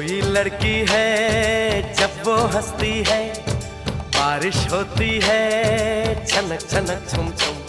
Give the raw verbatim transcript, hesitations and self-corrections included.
कोई लड़की है जब वो हंसती है, बारिश होती है छनक छनक छुम छुम।